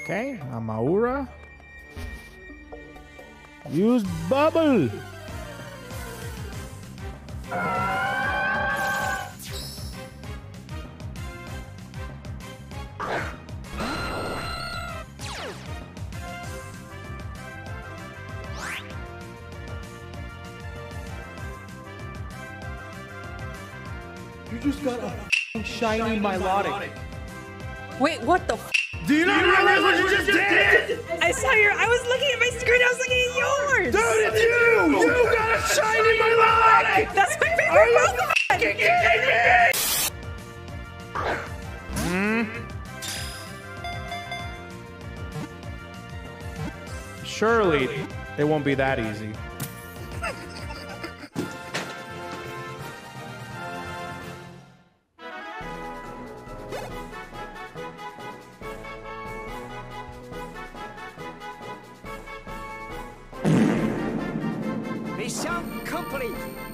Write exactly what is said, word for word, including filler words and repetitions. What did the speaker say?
Okay, Amaura. Use bubble. You just got a shiny Milotic. Wait, what the f? Do you not realize what you just did? I saw your. I was looking at my screen. I was looking at yours. Dude, it's you! You got a shiny Milotic! That's my favorite Are you Pokemon. fucking kidding me? Hmm. Surely it won't be that easy. Mission complete.